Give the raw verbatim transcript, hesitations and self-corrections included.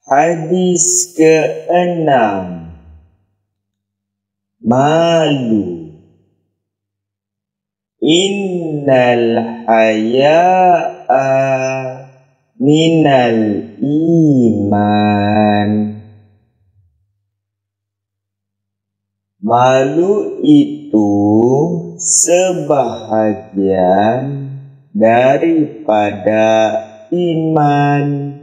Hadis keenam. Malu. Innal haya'a minal iman. Malu itu sebahagian daripada iman.